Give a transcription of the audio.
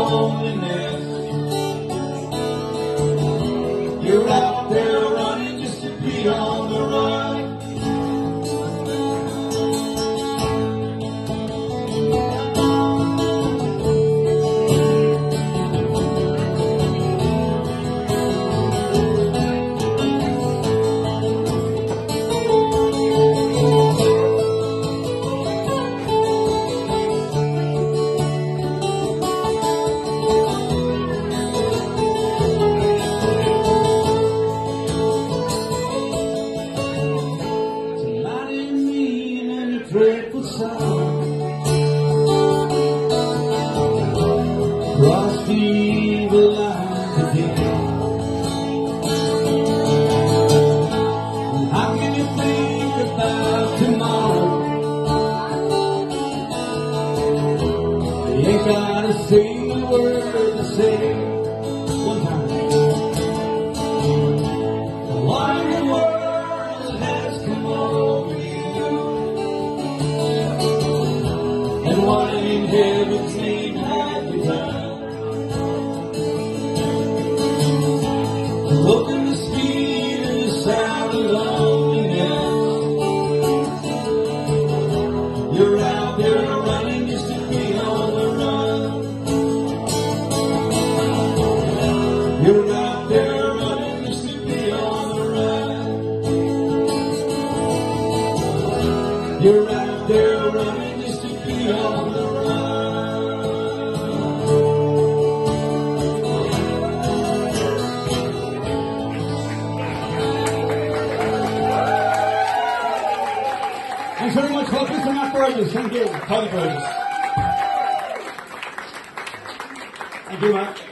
loneliness. You're out there running just to be on the run. Dreadful sound cross the evil line today. And how can you think about tomorrow? You ain't got a single word to say. One time. Why in the world has come over you? And what in heaven's name have you done? Looking the speed and the sound of loneliness. You're out there running just to be on the run. You're out there running just to be on the run. You're out there running just to be on the run. Thanks very much, folks. Mr. Matt Burgess. Thank you. Tony Burgess. Thank you, Matt.